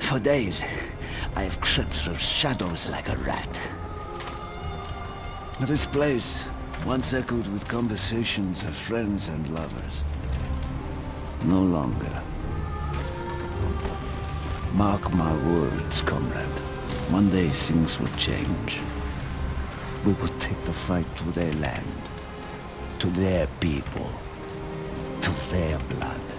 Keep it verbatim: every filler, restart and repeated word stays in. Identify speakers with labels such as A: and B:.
A: For days, I have crept through shadows like a rat. This place once echoed with conversations of friends and lovers. No longer. Mark my words, comrade. One day things will change. We will take the fight to their land, to their people, to their blood.